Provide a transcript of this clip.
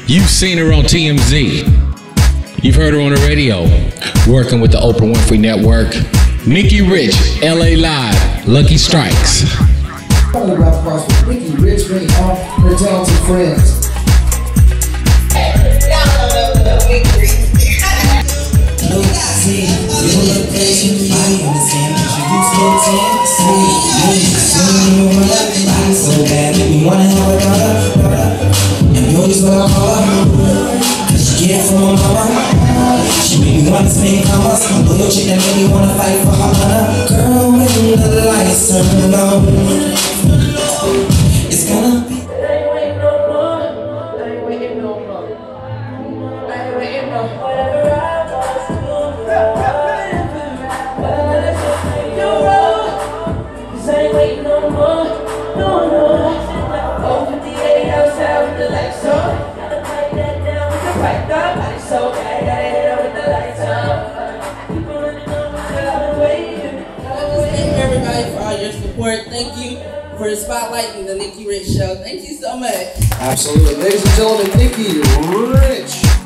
You've seen her on TMZ. You've heard her on the radio, working with the Oprah Winfrey Network. Nikki Rich, LA Live, Lucky Strikes. Rap across with Nikki Rich, bringing all her talented friends. So bad, make me wanna have a daughter. And Yogi's what I call her. Cause she get from my mama. She make me wanna spend commas. I'm a little chick that make me wanna fight for her honor. Girl, when the lights turn on, it's gonna be. I ain't waiting no more. I ain't waiting no more. I ain't waiting no more. Whatever I was to do, you roll. Cause I ain't waiting no more. No. Over the 8 outside with the lights on. Gotta pipe that down with the pipe down. Body so bad, gotta hit her with the lights on. Keep on running on until I've been waiting. Thank you everybody for all your support. Thank you for the spotlight and the Nikki Rich Show. Thank you so much. Absolutely. Ladies and gentlemen, Nikki Rich.